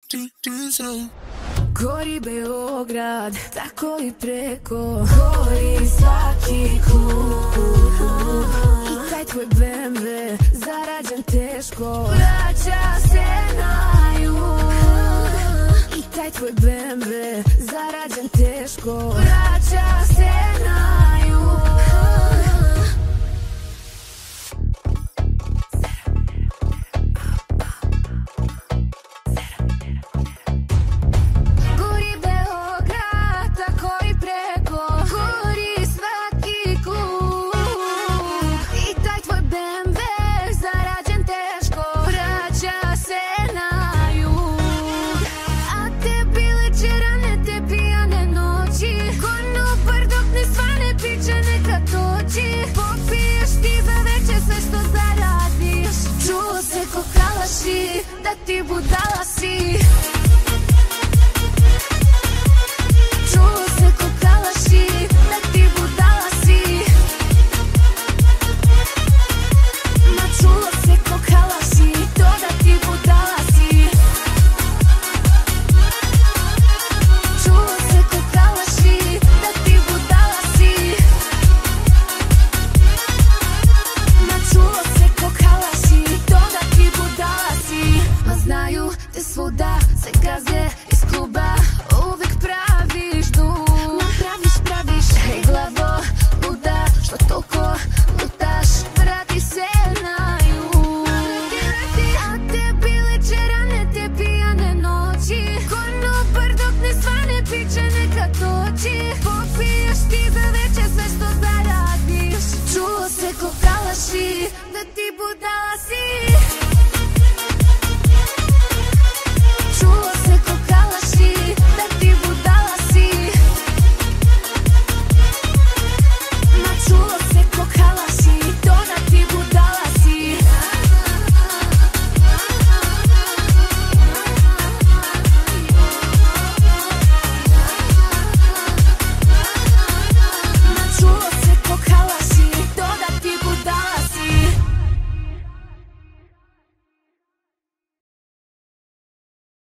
Gori Beograd, tako i preko, gori svaki klub. I taj tvoj BMW, zarađen teško, vraća se na jug. I taj tvoj BMW, zarađen teško, vraća se na jug. Da ti budala si. Čulo se ko kalaši, da ti budala si. Ma čulo se ko kalaši, to da ti budala si. Čulo se ko kalaši, da ti budala si. Ma čulo se ko kalaši, to da ti budala si. Ma znaju te svuda, se gaze iz kluba, uvek praviš dug. Praviš, hej glavo, luda, što toliko lutaš, vrati se na jug. A tebi leče rane, te pijane noći, konobar dok ne svane, piće neka toči. Popiješ ti za veče sve što zaradiš. Čulo se ko kalaši, da ti budala si. Čulo se ko kalaši, da ti budala si. Ma čulo se ko kalaši.